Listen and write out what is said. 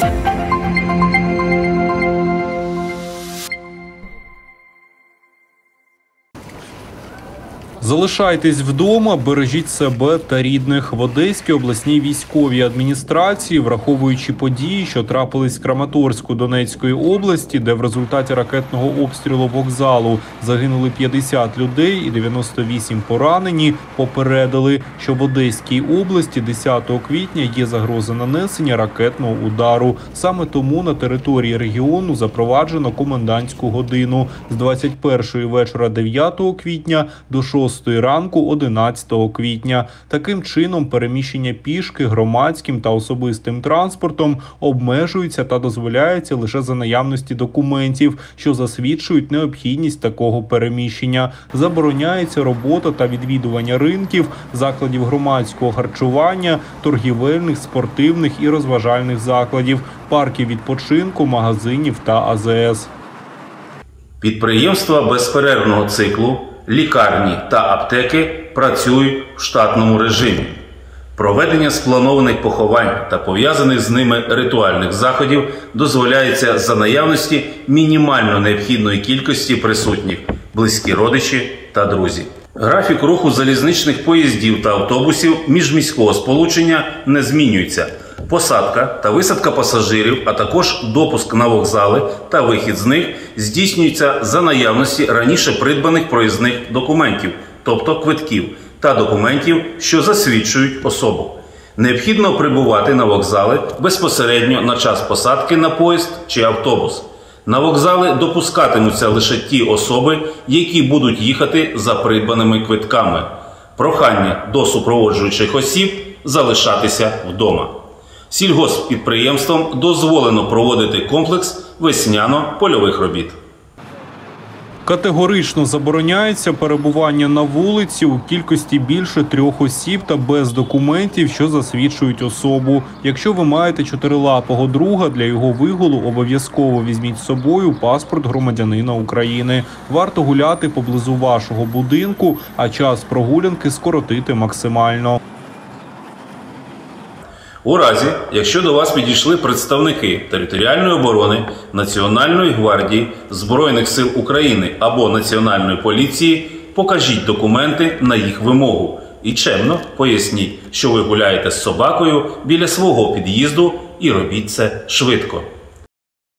Залишайтесь вдома, бережіть себе та рідних. В Одеській обласній військовій адміністрації, враховуючи події, що трапились в Краматорську Донецької області, де в результаті ракетного обстрілу вокзалу загинули 50 людей і 98 поранені, попередили, що в Одеській області 10 квітня є загроза нанесення ракетного удару. Саме тому на території регіону запроваджено комендантську годину з 21-ї вечора 9 квітня до 6 ранку 11 квітня. Таким чином, переміщення пішки, громадським та особистим транспортом обмежується та дозволяється лише за наявності документів, що засвідчують необхідність такого переміщення. Забороняється робота та відвідування ринків, закладів громадського харчування, торгівельних, спортивних і розважальних закладів, парків відпочинку, магазинів та АЗС. Підприємства безперервного циклу, лікарні та аптеки працюють в штатному режимі. Проведення спланованих поховань та пов'язаних з ними ритуальних заходів дозволяється за наявності мінімально необхідної кількості присутніх – близькі родичі та друзі. Графік руху залізничних поїздів та автобусів міжміського сполучення не змінюється. Посадка та висадка пасажирів, а також допуск на вокзали та вихід з них здійснюється за наявності раніше придбаних проїзних документів, тобто квитків, та документів, що засвідчують особу. Необхідно прибувати на вокзали безпосередньо на час посадки на поїзд чи автобус. На вокзали допускатимуться лише ті особи, які будуть їхати за придбаними квитками. Прохання до супроводжуючих осіб залишатися вдома. Сільгосппідприємствам дозволено проводити комплекс весняно-польових робіт. Категорично забороняється перебування на вулиці у кількості більше 3 осіб та без документів, що засвідчують особу. Якщо ви маєте чотирилапого друга, для його вигулу обов'язково візьміть з собою паспорт громадянина України. Варто гуляти поблизу вашого будинку, а час прогулянки скоротити максимально. У разі, якщо до вас підійшли представники Територіальної оборони, Національної гвардії, Збройних сил України або Національної поліції, покажіть документи на їх вимогу і чемно поясніть, що ви гуляєте з собакою біля свого під'їзду і робіть це швидко.